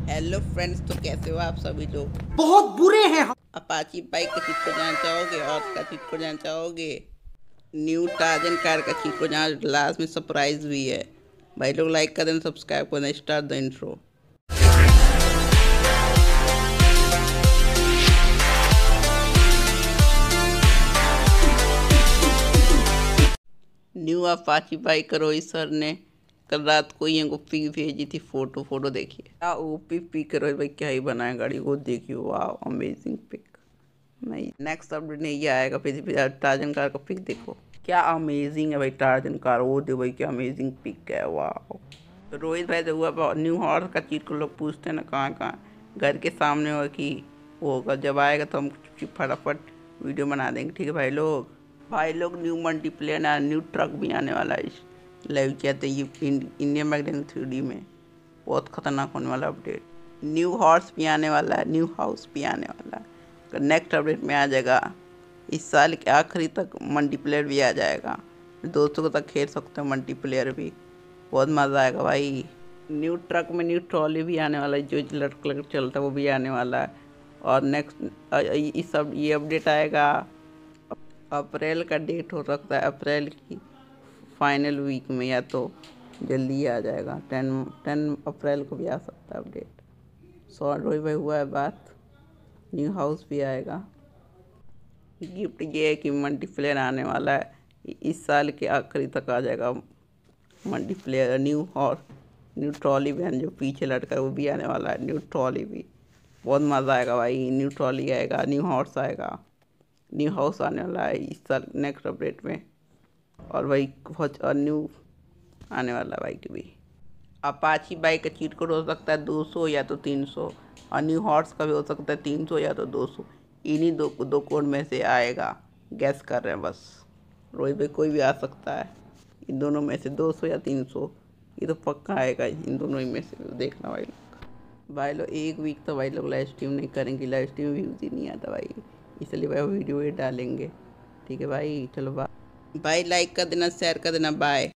Hello friends, तो कैसे हो आप सभी लोग। बहुत बुरे हैं हम। अपाची बाइक का चीज को जानना चाहोगे और का चीज को जानना चाहोगे। न्यू टार्जन कार का चीज को जहाँ लास्ट में सरप्राइज भी है। भाई लोग लाइक कर देना, सब्सक्राइब कर देना। Start the intro. New Apache bike का रोहित सर ने कल रात को ही हमको पिक भेजी थी। फोटो देखिए क्या ओपी पिक है रोहित भाई, क्या ही बनाया गाड़ी को, देखिए वाह अमेजिंग पिक। नहीं, नेक्स्ट अपडेट नहीं ये आएगा। फिर टार्जन कार का पिक देखो क्या अमेजिंग है भाई। टार्जन कार वो देखो भाई, क्या अमेजिंग पिक है वाह। तो रोहित भाई तो हुआ न्यू हॉर्स का चीज को लोग पूछते हैं ना कहाँ घर के सामने हो कि वो होगा। जब आएगा तो हम फटाफट वीडियो बना देंगे, ठीक है भाई लोग। न्यू मल्टीप्लेयर ना न्यू ट्रक भी आने वाला है इस लाइव कहते ये इंडिया मैगजीन 3D में। बहुत खतरनाक होने वाला अपडेट। न्यू हॉर्स भी आने वाला है, न्यू हाउस भी आने वाला है। नेक्स्ट अपडेट में आ जाएगा इस साल के आखिरी तक। मल्टीप्लेयर भी आ जाएगा, दोस्तों को तक खेल सकते हो मल्टीप्लेयर भी। बहुत मज़ा आएगा भाई। न्यू ट्रक में न्यू ट्रॉली भी आने वाला है, जो रेड कलर चलता है वो भी आने वाला है। और नेक्स्ट इस सब ये अपडेट आएगा। अप्रैल का डेट हो सकता है, अप्रैल की फाइनल वीक में, या तो जल्दी आ जाएगा। 10 अप्रैल को भी आ सकता है अपडेट। शॉर्ट रोई भाई हुआ है बात। न्यू हाउस भी आएगा। गिफ्ट ये है कि मल्टीप्लेयर आने वाला है इस साल के आखिरी तक आ जाएगा। मल्टीप्लेयर न्यू ट्रॉली वैन जो पीछे लटका है वो भी आने वाला है। न्यू ट्रॉली भी बहुत मज़ा आएगा भाई। न्यू ट्रॉली आएगा, न्यू हॉर्स आएगा, न्यू हाउस आने वाला है इस साल नेक्स्ट अपडेट में। और भाई बहुत न्यू आने वाला बाइक भी। अपाची बाइक का चीट कोड हो सकता है 200 या तो 300, और न्यू हॉर्स का भी हो सकता है 300 या तो 200। इन्हीं दो कोड में से आएगा, गैस कर रहे हैं बस। रोहित भाई कोई भी आ सकता है इन दोनों में से, 200 या 300। ये तो पक्का आएगा इन दोनों ही में से, देखना भाई लोग। भाई लोग एक वीक तो भाई लोग लाइव स्ट्रीम नहीं करेंगे, लाइव स्ट्रीम व्यूज़ ही नहीं आता भाई, इसलिए भाई वीडियो ही डालेंगे, ठीक है भाई। चलो बाय भाई, लाइक कर देना, शेयर कर देना, बाय।